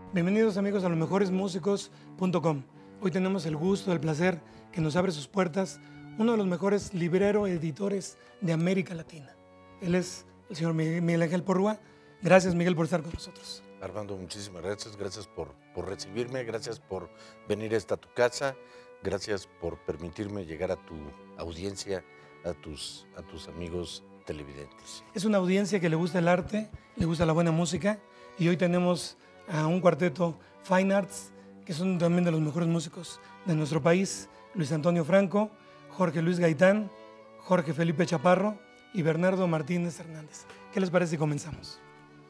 Bienvenidos amigos a losmejoresmusicos.com. Hoy tenemos el gusto, el placer que nos abre sus puertas uno de los mejores librero editores de América Latina. Él es el señor Miguel Ángel Porrúa. Gracias, Miguel, por estar con nosotros. Armando, muchísimas gracias. Gracias por recibirme, gracias por venir a tu casa, gracias por permitirme llegar a tu audiencia, a tus amigos televidentes. Es una audiencia que le gusta el arte, le gusta la buena música, y hoy tenemos a un cuarteto Fine Arts, que son también de los mejores músicos de nuestro país: Luis Antonio Franco, Jorge Luis Gaitán, Jorge Felipe Chaparro y Bernardo Martínez Hernández. ¿Qué les parece si comenzamos?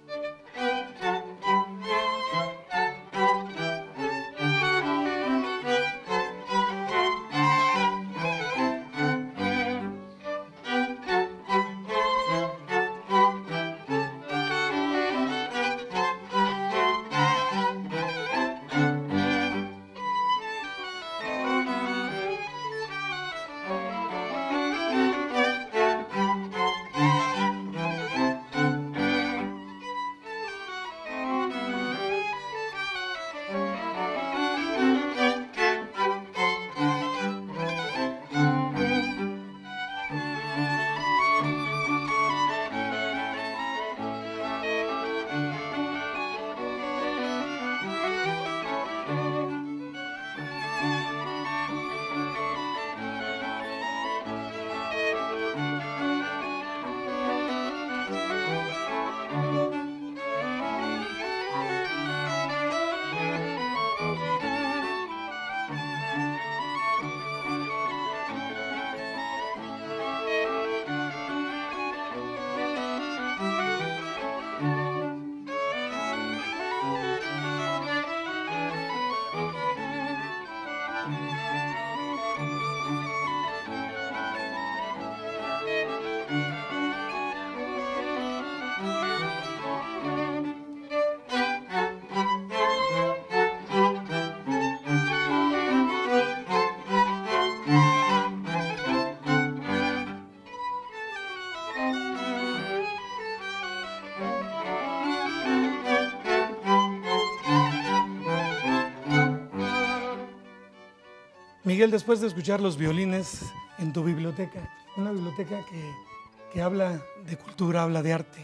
Miguel, después de escuchar los violines en tu biblioteca, una biblioteca que habla de cultura, habla de arte,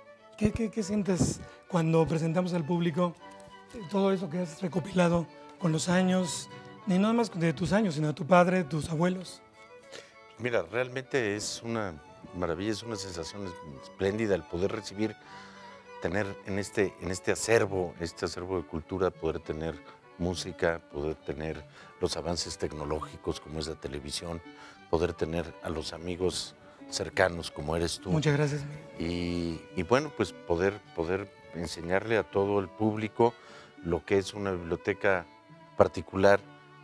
¿qué sientes cuando presentamos al público todo eso que has recopilado con los años, ni nada más de tus años, sino de tu padre, tus abuelos? Mira, realmente es una maravilla, es una sensación espléndida el poder recibir, tener en este acervo de cultura, poder tener música, poder tener los avances tecnológicos como es la televisión, poder tener a los amigos cercanos como eres tú. Muchas gracias, Miguel. Y bueno, pues poder enseñarle a todo el público lo que es una biblioteca particular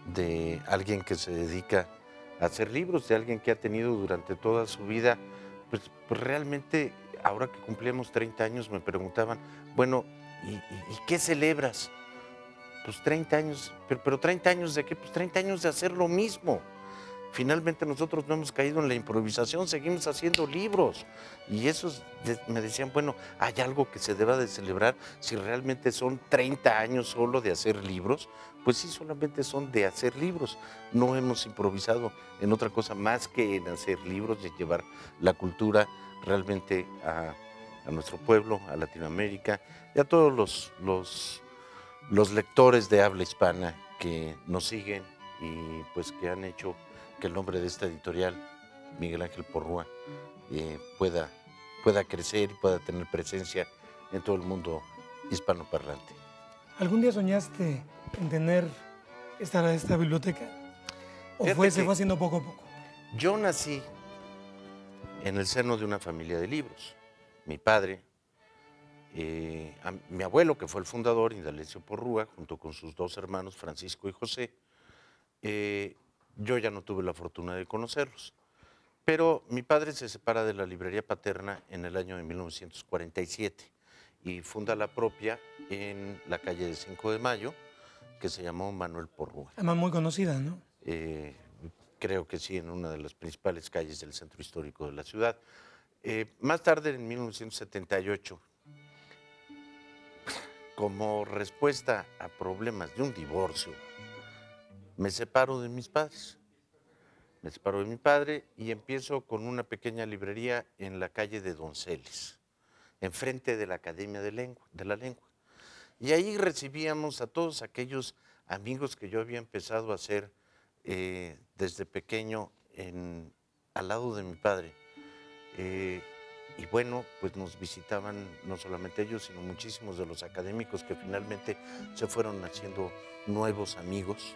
de alguien que se dedica a hacer libros, de alguien que ha tenido durante toda su vida, pues realmente, ahora que cumplíamos 30 años, me preguntaban, bueno, ¿y qué celebras? Pues 30 años, pero 30 años de qué? Pues 30 años de hacer lo mismo. Finalmente nosotros no hemos caído en la improvisación, seguimos haciendo libros. Y esos me decían, bueno, ¿hay algo que se deba de celebrar? Si realmente son 30 años solo de hacer libros, pues sí, solamente son de hacer libros. No hemos improvisado en otra cosa más que en hacer libros, de llevar la cultura realmente a nuestro pueblo, a Latinoamérica y a todos los lectores de habla hispana que nos siguen y pues que han hecho que el nombre de esta editorial, Miguel Ángel Porrúa, pueda crecer y pueda tener presencia en todo el mundo hispanoparlante. ¿Algún día soñaste en tener esta biblioteca? ¿O se fue haciendo poco a poco? Yo nací en el seno de una familia de libros. Mi padre, mi abuelo, que fue el fundador, Indalecio Porrúa, junto con sus dos hermanos, Francisco y José, yo ya no tuve la fortuna de conocerlos. Pero mi padre se separa de la librería paterna en el año de 1947 y funda la propia en la calle de 5 de Mayo, que se llamó Manuel Porrúa. Además muy conocida, ¿no? Creo que sí, en una de las principales calles del centro histórico de la ciudad. Más tarde, en 1978, como respuesta a problemas de un divorcio, me separo de mis padres. Me separo de mi padre y empiezo con una pequeña librería en la calle de Donceles, enfrente de la Academia de la Lengua. Y ahí recibíamos a todos aquellos amigos que yo había empezado a hacer desde pequeño al lado de mi padre. Y bueno, pues nos visitaban no solamente ellos, sino muchísimos de los académicos que finalmente se fueron haciendo nuevos amigos.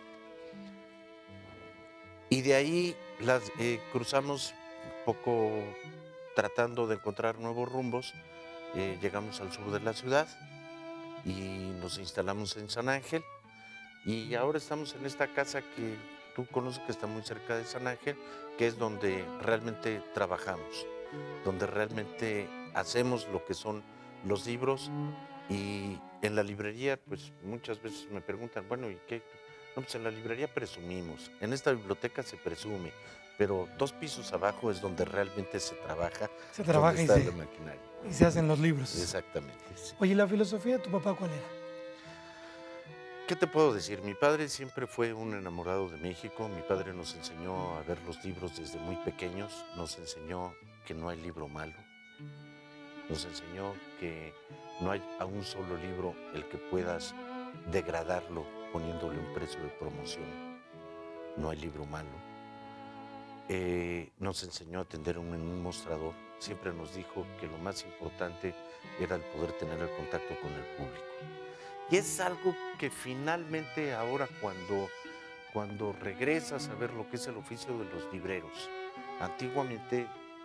Y de ahí cruzamos un poco tratando de encontrar nuevos rumbos. Llegamos al sur de la ciudad y nos instalamos en San Ángel. Y ahora estamos en esta casa que tú conoces, que está muy cerca de San Ángel, que es donde realmente trabajamos, donde realmente hacemos lo que son los libros. Y en la librería, pues muchas veces me preguntan, bueno, ¿y qué? No, pues en la librería presumimos, en esta biblioteca se presume, pero 2 pisos abajo es donde realmente se trabaja. Se trabaja donde está la maquinaria. Y se hacen los libros. Exactamente. Sí. Oye, ¿y la filosofía de tu papá cuál era? ¿Qué te puedo decir? Mi padre siempre fue un enamorado de México. Mi padre nos enseñó a ver los libros desde muy pequeños. Nos enseñó que no hay libro malo. Nos enseñó que no hay a un solo libro el que puedas degradarlo poniéndole un precio de promoción. No hay libro malo. Nos enseñó a atender en un mostrador. Siempre nos dijo que lo más importante era el poder tener el contacto con el público. Y es algo que finalmente ahora cuando regresas a ver lo que es el oficio de los libreros, anteriormente,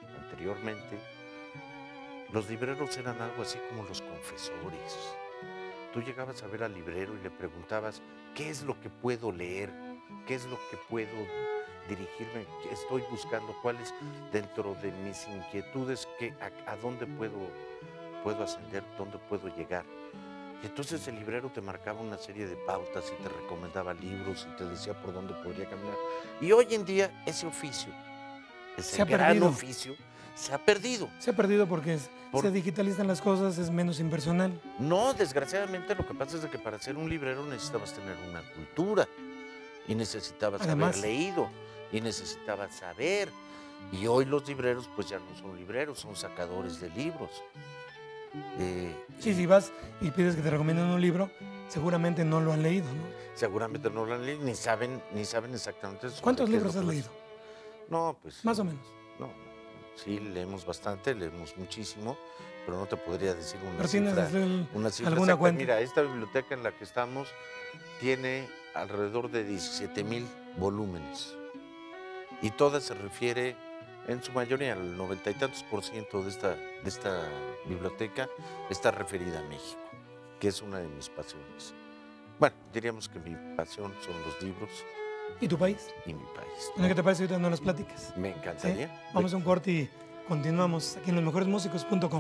los libreros eran algo así como los confesores. Tú llegabas a ver al librero y le preguntabas, ¿qué es lo que puedo leer? ¿Qué es lo que puedo dirigirme? ¿Qué estoy buscando? ¿Cuál es dentro de mis inquietudes? ¿A dónde puedo ascender? ¿Dónde puedo llegar? Y entonces el librero te marcaba una serie de pautas y te recomendaba libros y te decía por dónde podría caminar. Y hoy en día ese oficio, ese gran oficio, se ha perdido. Se ha perdido porque se digitalizan las cosas, es menos impersonal. No, desgraciadamente lo que pasa es de que para ser un librero necesitabas tener una cultura y necesitabas haber leído y necesitabas saber. Y hoy los libreros pues ya no son libreros, son sacadores de libros. Sí, si vas y pides que te recomienden un libro, seguramente no lo han leído, ¿no? Seguramente no lo han leído, ni saben exactamente eso. ¿Cuántos libros has leído? No, pues... Más o menos. No, sí, leemos bastante, leemos muchísimo, pero no te podría decir una cifra alguna cuenta. Mira, esta biblioteca en la que estamos tiene alrededor de 17,000 volúmenes y toda se refiere, en su mayoría, el 90 y tantos % de esta biblioteca está referida a México, que es una de mis pasiones. Bueno, diríamos que mi pasión son los libros. ¿Y tu país? Y mi país. ¿Qué te parece ahorita no las platicas? Me encantaría. ¿Sí? Vamos a un corte y continuamos aquí en losmejoresmusicos.com.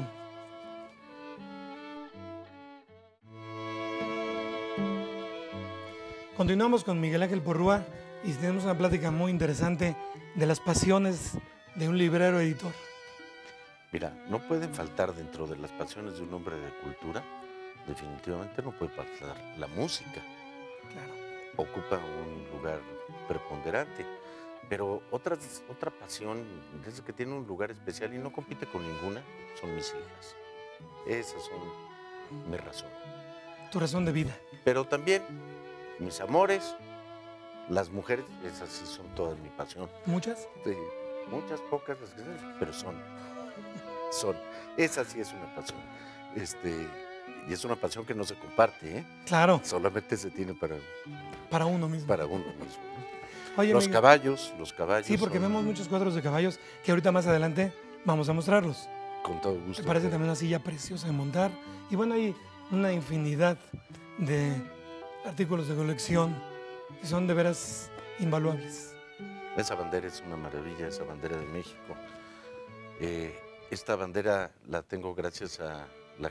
Continuamos con Miguel Ángel Porrúa y tenemos una plática muy interesante de las pasiones de un librero editor. Mira, no pueden faltar dentro de las pasiones de un hombre de cultura, definitivamente no puede faltar la música. Claro. Ocupa un lugar preponderante, pero otra pasión, desde que tiene un lugar especial y no compite con ninguna, son mis hijas. Esas son mi razón. Tu razón de vida. Pero también mis amores, las mujeres, esas sí son todas mi pasión. ¿Muchas? Sí, muchas, pocas, pero son. Esa sí es una pasión. Y es una pasión que no se comparte, ¿eh? Claro. Solamente se tiene para uno mismo. Para uno mismo, ¿no? Oye, los caballos. Sí, porque vemos muchos cuadros de caballos que ahorita más adelante vamos a mostrarlos. Con todo gusto. Me parece también una silla preciosa de montar. Y bueno, hay una infinidad de artículos de colección que son de veras invaluables. Esa bandera es una maravilla, esa bandera de México. Esta bandera la tengo gracias a la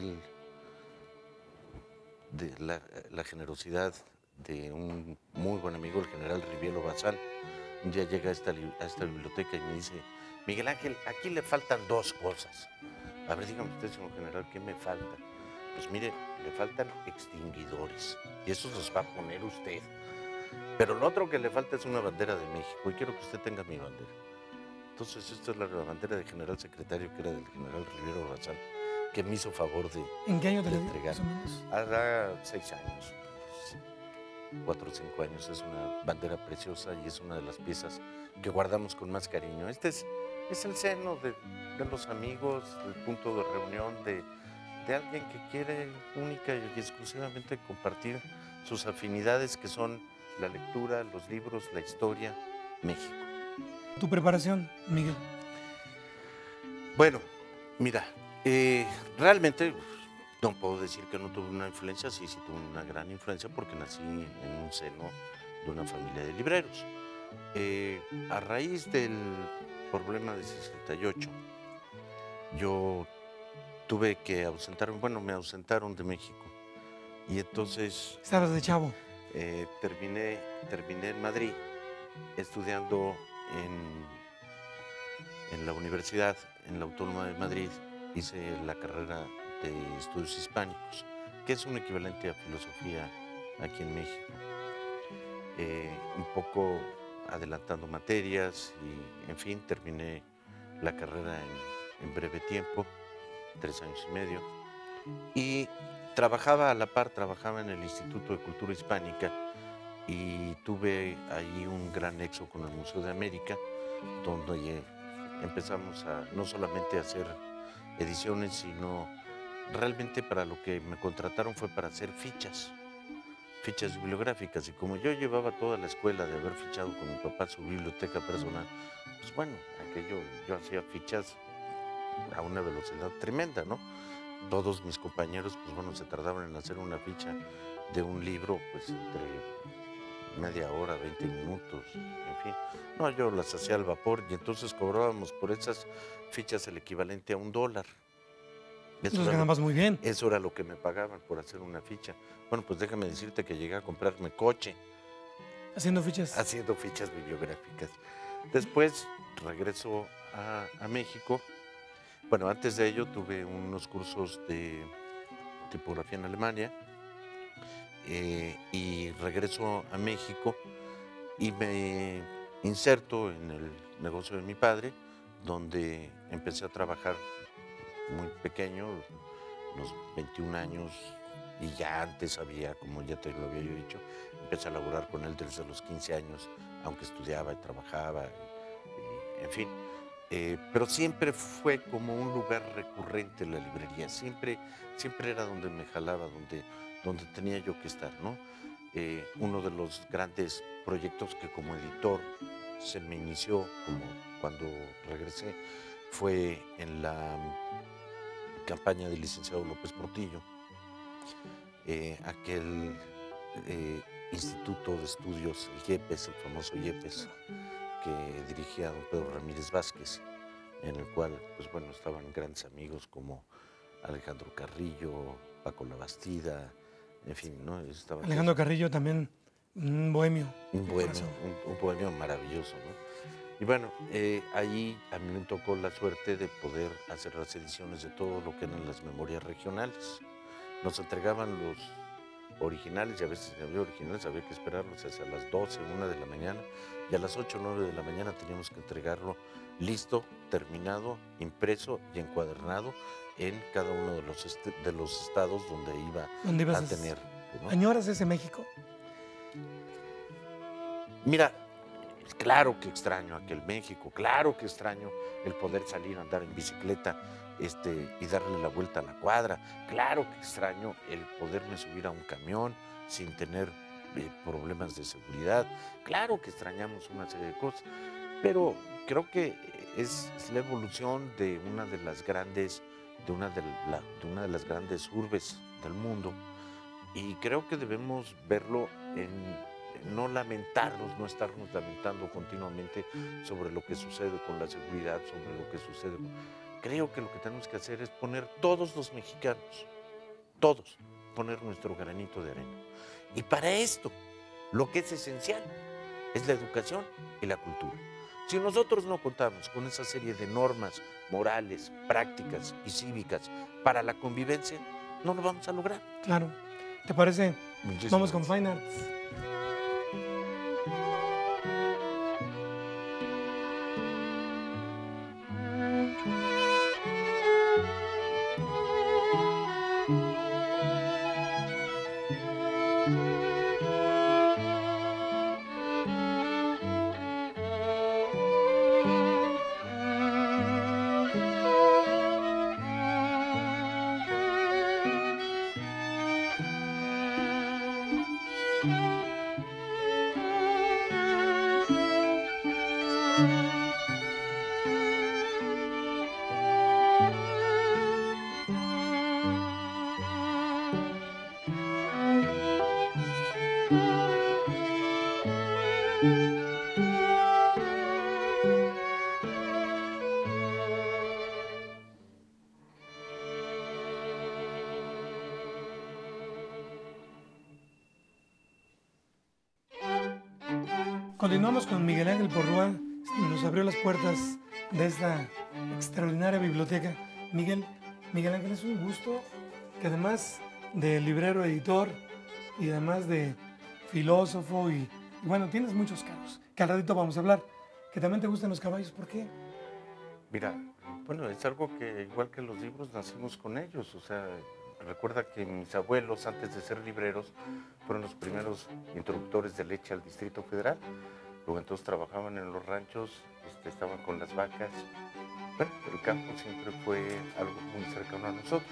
la generosidad de un muy buen amigo, el general Rivielo Bazán. Un día llega a esta biblioteca y me dice, Miguel Ángel, aquí le faltan 2 cosas. A ver, dígame usted, señor general, ¿qué me falta? Pues mire, le faltan extinguidores y esos los va a poner usted. Pero lo otro que le falta es una bandera de México y quiero que usted tenga mi bandera. Entonces esta es la bandera del general secretario que era del general Rivero Razán, que me hizo favor de ¿En qué año te la dio, entregar. más o menos? Hará 6 años, 4 o 5 años. Es una bandera preciosa y es una de las piezas que guardamos con más cariño. Este es el seno de los amigos, el punto de reunión de alguien que quiere única y exclusivamente compartir sus afinidades, que son la lectura, los libros, la historia, México. ¿Tu preparación, Miguel? Bueno, mira, realmente no puedo decir que no tuve una influencia, sí tuve una gran influencia porque nací en un seno de una familia de libreros. A raíz del problema de 68, yo tuve que ausentarme, bueno, me ausentaron de México y entonces Estabas de chavo. terminé en Madrid estudiando en la universidad, en la Autónoma de Madrid. Hice la carrera de estudios hispánicos, que es un equivalente a filosofía aquí en México. Un poco adelantando materias y, en fin, terminé la carrera en breve tiempo, 3 años y medio. Y trabajaba a la par, trabajaba en el Instituto de Cultura Hispánica y tuve ahí un gran nexo con el Museo de América, donde empezamos a no solamente a hacer ediciones, sino realmente para lo que me contrataron fue para hacer fichas bibliográficas. Y como yo llevaba toda la escuela de haber fichado con mi papá su biblioteca personal, pues bueno, yo hacía fichas a una velocidad tremenda, ¿no? Todos mis compañeros, pues bueno, se tardaban en hacer una ficha de un libro, pues entre media hora, 20 minutos, en fin. No, yo las hacía al vapor y entonces cobrábamos por esas fichas el equivalente a $1. Los ganabas muy bien. Eso era lo que me pagaban por hacer una ficha. Bueno, pues déjame decirte que llegué a comprarme coche. Haciendo fichas. Haciendo fichas bibliográficas. Después regreso a México. Bueno, antes de ello tuve unos cursos de tipografía en Alemania y regreso a México y me inserto en el negocio de mi padre, donde empecé a trabajar muy pequeño, unos 21 años, y ya antes había, como ya te lo había yo dicho, empecé a laborar con él desde los 15 años, aunque estudiaba y trabajaba, en fin. Pero siempre fue como un lugar recurrente la librería, siempre era donde me jalaba, donde tenía yo que estar, ¿no? Uno de los grandes proyectos que como editor se me inició como cuando regresé fue en la campaña del licenciado López Portillo, aquel Instituto de Estudios, el YEPES, el famoso YEPES, que dirigía don Pedro Ramírez Vázquez, en el cual, pues bueno, estaban grandes amigos como Alejandro Carrillo, Paco Labastida, en fin, ¿no? Alejandro Carrillo también, un bohemio. Un bohemio maravilloso, ¿no? Y bueno, ahí a mí me tocó la suerte de poder hacer las ediciones de todo lo que eran las memorias regionales. Nos entregaban los originales y a veces si había originales había que esperarlos hasta las 12, 1 de la mañana y a las 8 o 9 de la mañana teníamos que entregarlo listo, terminado, impreso y encuadernado en cada uno de los estados donde iba a tener. ¿No? ¿Añoras ese México? Mira, claro que extraño aquel México, claro que extraño el poder salir a andar en bicicleta y darle la vuelta a la cuadra, claro que extraño el poderme subir a un camión sin tener problemas de seguridad, claro que extrañamos una serie de cosas, pero creo que es la evolución de una de las grandes urbes del mundo y creo que debemos verlo no lamentarnos, no estarnos lamentando continuamente sobre lo que sucede con la seguridad, sobre lo que sucede. Creo que lo que tenemos que hacer es poner todos los mexicanos, todos, poner nuestro granito de arena. Y para esto, lo que es esencial es la educación y la cultura. Si nosotros no contamos con esa serie de normas morales, prácticas y cívicas para la convivencia, no lo vamos a lograr. Claro. ¿Te parece? Muchísimas Vamos con gracias. Fine Arts. Continuamos con Miguel Ángel Porrúa, nos abrió las puertas de esta extraordinaria biblioteca. Miguel Ángel, es un gusto que además de librero, editor y además de filósofo y bueno, tienes muchos cargos, que al ratito vamos a hablar, que también te gustan los caballos, ¿por qué? Mira, bueno, es algo que igual que los libros nacimos con ellos, o sea, recuerda que mis abuelos antes de ser libreros fueron los primeros introductores de leche al Distrito Federal, luego entonces trabajaban en los ranchos, estaban con las vacas, bueno, el campo siempre fue algo muy cercano a nosotros.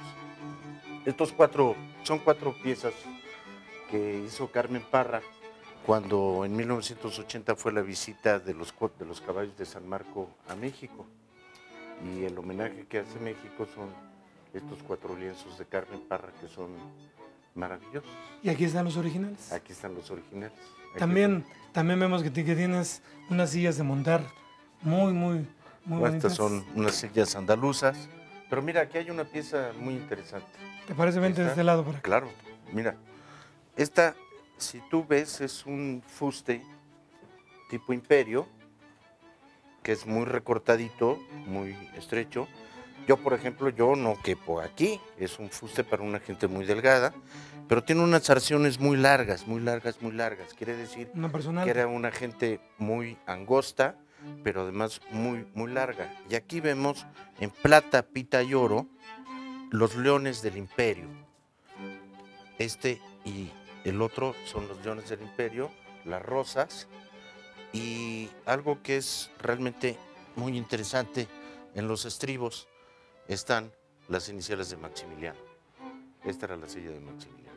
Son cuatro piezas que hizo Carmen Parra cuando en 1980 fue la visita de los caballos de San Marco a México. Y el homenaje que hace México son estos 4 lienzos de Carmen Parra que son maravillosos. Y aquí están los originales. Aquí están los originales. También vemos que tienes unas sillas de montar muy bonitas. Estas son unas sillas andaluzas. Pero mira, aquí hay una pieza muy interesante. ¿Te parece? Vente de este lado para acá. Claro, mira. Esta, si tú ves, es un fuste tipo imperio, que es muy recortadito, muy estrecho. Yo, por ejemplo, yo no quepo aquí, es un fuste para una gente muy delgada, pero tiene unas zarciones muy largas. Quiere decir que era una gente muy angosta, pero además muy larga. Y aquí vemos en plata, pita y oro los leones del imperio. Este y el otro son los leones del imperio, las rosas. Y algo que es realmente muy interesante, en los estribos están las iniciales de Maximiliano. Esta era la silla de Maximiliano.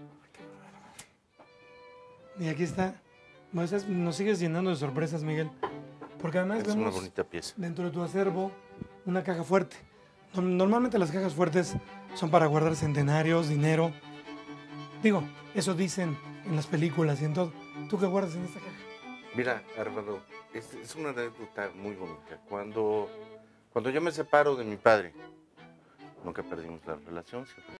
Y aquí está. Nos sigues llenando de sorpresas, Miguel. Porque además Es vemos una bonita pieza. dentro de tu acervo una caja fuerte. Normalmente las cajas fuertes son para guardar centenarios, dinero. Digo, eso dicen en las películas y en todo. ¿Tú qué guardas en esta caja? Mira, Armando, es una anécdota muy bonita. Cuando yo me separo de mi padre, nunca perdimos la relación, siempre